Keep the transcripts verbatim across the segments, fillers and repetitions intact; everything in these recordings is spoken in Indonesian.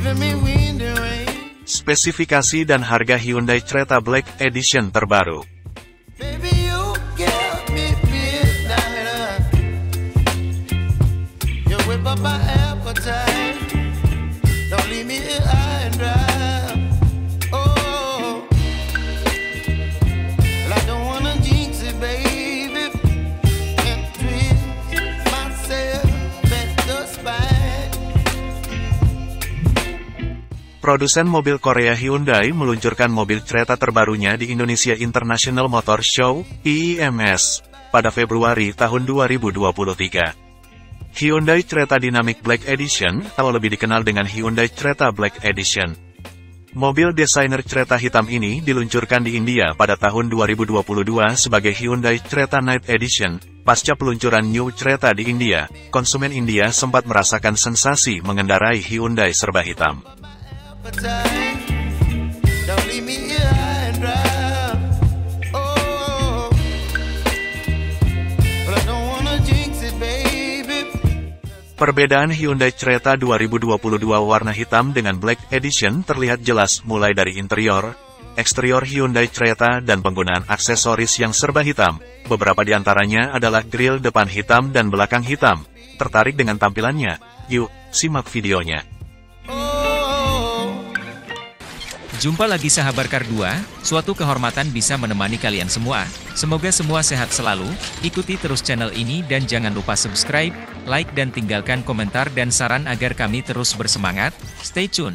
Spesifikasi dan harga Hyundai Creta Black Edition terbaru. Produsen mobil Korea Hyundai meluncurkan mobil Creta terbarunya di Indonesia International Motor Show, I I M S, pada Februari tahun dua ribu dua puluh tiga. Hyundai Creta Dynamic Black Edition, atau lebih dikenal dengan Hyundai Creta Black Edition. Mobil desainer Creta hitam ini diluncurkan di India pada tahun dua ribu dua puluh dua sebagai Hyundai Creta Night Edition. Pasca peluncuran New Creta di India, konsumen India sempat merasakan sensasi mengendarai Hyundai serba hitam. Perbedaan Hyundai Creta dua ribu dua puluh dua warna hitam dengan Black Edition terlihat jelas mulai dari interior, eksterior Hyundai Creta dan penggunaan aksesoris yang serba hitam. Beberapa di antaranya adalah grill depan hitam dan belakang hitam. Tertarik dengan tampilannya? Yuk, simak videonya. Jumpa lagi sahabat Car dua, suatu kehormatan bisa menemani kalian semua. Semoga semua sehat selalu, ikuti terus channel ini dan jangan lupa subscribe, like dan tinggalkan komentar dan saran agar kami terus bersemangat. Stay tune.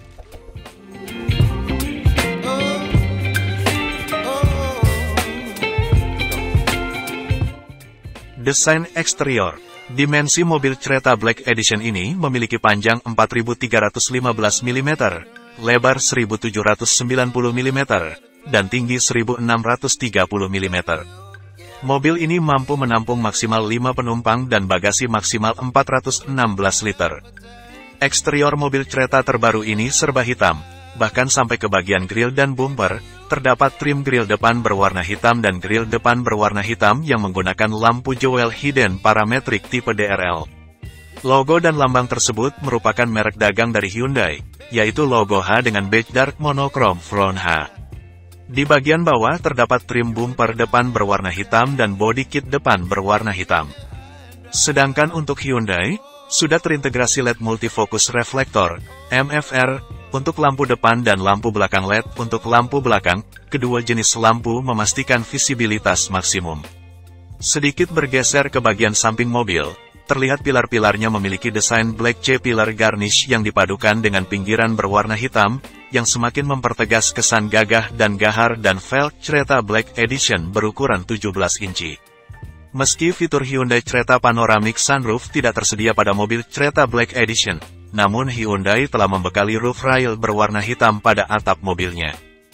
Desain eksterior. Dimensi mobil Creta Black Edition ini memiliki panjang empat ribu tiga ratus lima belas milimeter. Lebar seribu tujuh ratus sembilan puluh milimeter, dan tinggi seribu enam ratus tiga puluh milimeter. Mobil ini mampu menampung maksimal lima penumpang dan bagasi maksimal empat ratus enam belas liter. Eksterior mobil Creta terbaru ini serba hitam, bahkan sampai ke bagian grill dan bumper, terdapat trim grill depan berwarna hitam dan grill depan berwarna hitam yang menggunakan lampu jewel hidden parametric tipe D R L. Logo dan lambang tersebut merupakan merek dagang dari Hyundai, yaitu logo H dengan badge dark monochrome front H. Di bagian bawah terdapat trim bumper depan berwarna hitam dan body kit depan berwarna hitam. Sedangkan untuk Hyundai, sudah terintegrasi L E D multifocus reflektor, M F R, untuk lampu depan dan lampu belakang L E D untuk lampu belakang. Kedua jenis lampu memastikan visibilitas maksimum. Sedikit bergeser ke bagian samping mobil, terlihat pilar-pilarnya memiliki desain black C-pillar garnish yang dipadukan dengan pinggiran berwarna hitam, yang semakin mempertegas kesan gagah dan gahar dan velg Creta Black Edition berukuran tujuh belas inci. Meski fitur Hyundai Creta Panoramic Sunroof tidak tersedia pada mobil Creta Black Edition, namun Hyundai telah membekali roof rail berwarna hitam pada atap mobilnya.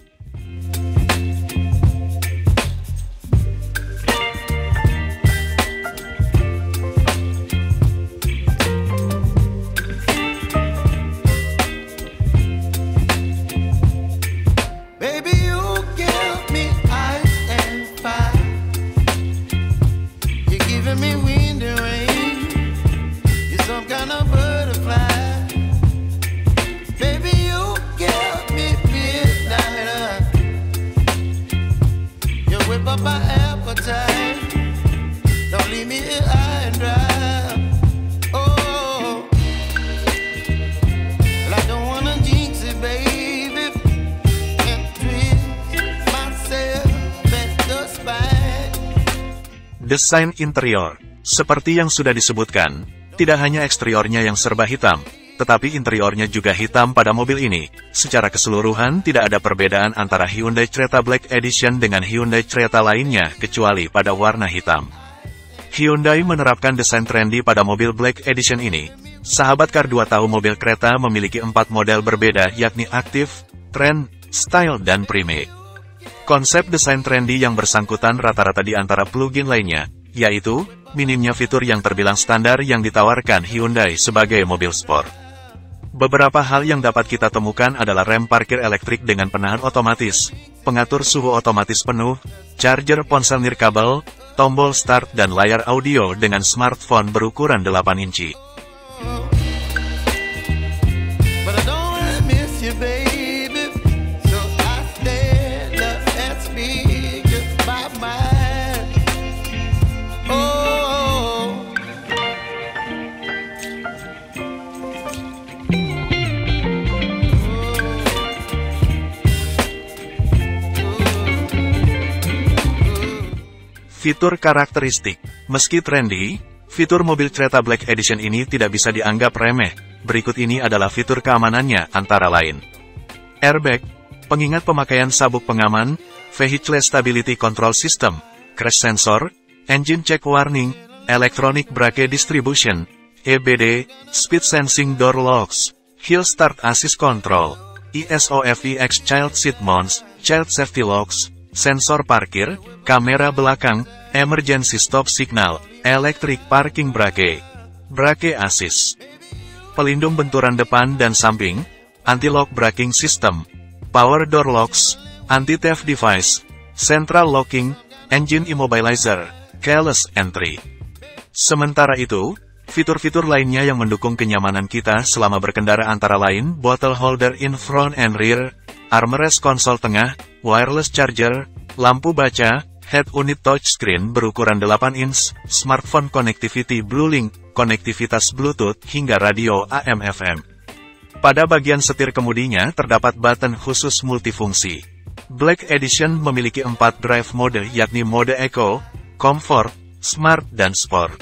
Desain interior. Seperti yang sudah disebutkan, tidak hanya eksteriornya yang serba hitam, tetapi interiornya juga hitam pada mobil ini. Secara keseluruhan tidak ada perbedaan antara Hyundai Creta Black Edition dengan Hyundai Creta lainnya kecuali pada warna hitam. Hyundai menerapkan desain trendy pada mobil Black Edition ini. Sahabat Car dua tahu mobil Creta memiliki empat model berbeda yakni Active, Trend, Style dan Prime. Konsep desain trendy yang bersangkutan rata-rata di antara plug-in lainnya, yaitu, minimnya fitur yang terbilang standar yang ditawarkan Hyundai sebagai mobil sport. Beberapa hal yang dapat kita temukan adalah rem parkir elektrik dengan penahan otomatis, pengatur suhu otomatis penuh, charger ponsel nirkabel, tombol start dan layar audio dengan smartphone berukuran delapan inci. Fitur karakteristik. Meski trendy, fitur mobil Creta Black Edition ini tidak bisa dianggap remeh. Berikut ini adalah fitur keamanannya antara lain. Airbag, pengingat pemakaian sabuk pengaman, Vehicle Stability Control System, Crash Sensor, Engine Check Warning, Electronic Brake Distribution, E B D, Speed Sensing Door Locks, Hill Start Assist Control, E S O F E X Child Seat Mounts, Child Safety Locks, Sensor Parkir, Kamera Belakang, Emergency Stop Signal, Electric Parking Brake, Brake Assist, pelindung benturan depan dan samping, Anti-Lock Braking System, Power Door Locks, Anti-Theft Device, Central Locking, Engine Immobilizer, Keyless Entry. Sementara itu, fitur-fitur lainnya yang mendukung kenyamanan kita selama berkendara antara lain bottle holder in front and rear, armrest konsol tengah, wireless charger, lampu baca, head unit touchscreen berukuran delapan inch, smartphone connectivity Bluelink, konektivitas Bluetooth hingga radio A M F M. Pada bagian setir kemudinya terdapat button khusus multifungsi. Black Edition memiliki empat drive mode yakni mode Eco, Comfort, Smart, dan Sport.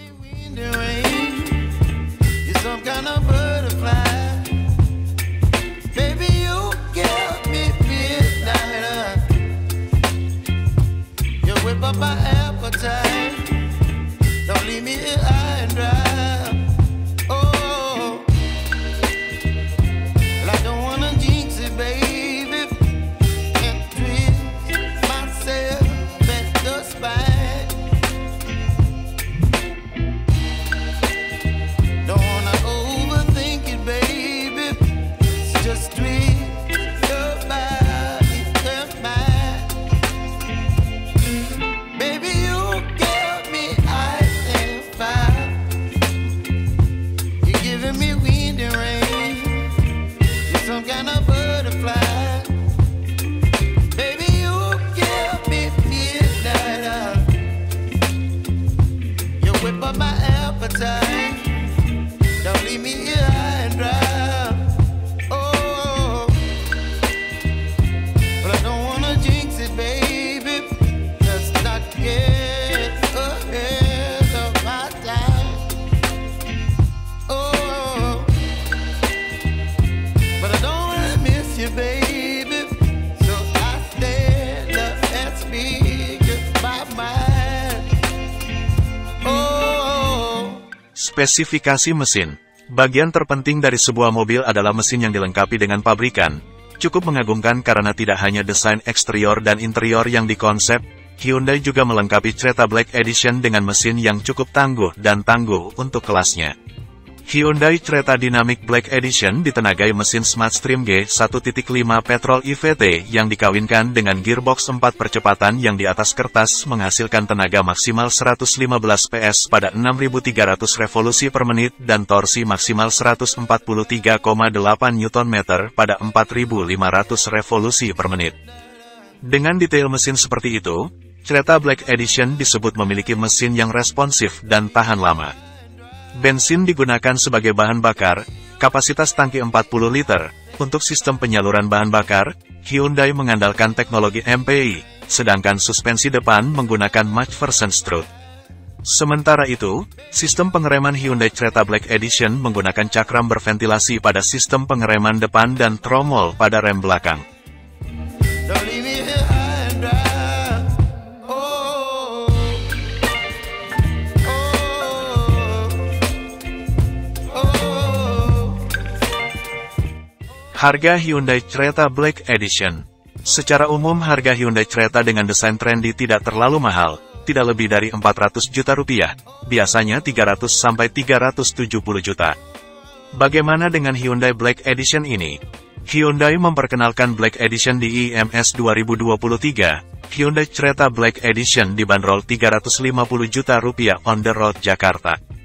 Spesifikasi mesin. Bagian terpenting dari sebuah mobil adalah mesin yang dilengkapi dengan pabrikan. Cukup mengagumkan karena tidak hanya desain eksterior dan interior yang dikonsep, Hyundai juga melengkapi Creta Black Edition dengan mesin yang cukup tangguh dan tangguh untuk kelasnya. Hyundai Creta Dynamic Black Edition ditenagai mesin Smartstream G satu titik lima petrol I V T yang dikawinkan dengan gearbox empat percepatan yang di atas kertas menghasilkan tenaga maksimal seratus lima belas P S pada enam ribu tiga ratus revolusi per menit dan torsi maksimal seratus empat puluh tiga koma delapan Newton meter pada empat ribu lima ratus revolusi per menit. Dengan detail mesin seperti itu, Creta Black Edition disebut memiliki mesin yang responsif dan tahan lama. Bensin digunakan sebagai bahan bakar, kapasitas tangki empat puluh liter. Untuk sistem penyaluran bahan bakar, Hyundai mengandalkan teknologi M P I, sedangkan suspensi depan menggunakan McPherson strut. Sementara itu, sistem pengereman Hyundai Creta Black Edition menggunakan cakram berventilasi pada sistem pengereman depan dan tromol pada rem belakang. Harga Hyundai Creta Black Edition. Secara umum harga Hyundai Creta dengan desain trendy tidak terlalu mahal, tidak lebih dari empat ratus juta rupiah, biasanya tiga ratus sampai tiga ratus tujuh puluh juta. Bagaimana dengan Hyundai Black Edition ini? Hyundai memperkenalkan Black Edition di I M S dua ribu dua puluh tiga. Hyundai Creta Black Edition dibanderol tiga ratus lima puluh juta rupiah on the road Jakarta.